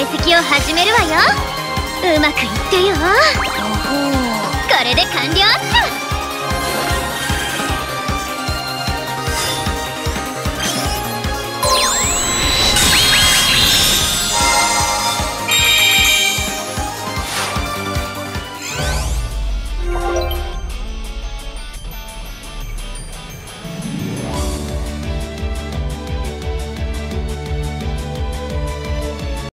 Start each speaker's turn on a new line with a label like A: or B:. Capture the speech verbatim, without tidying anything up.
A: 析を始めるわよ。うまくいってよ。これで完了っと。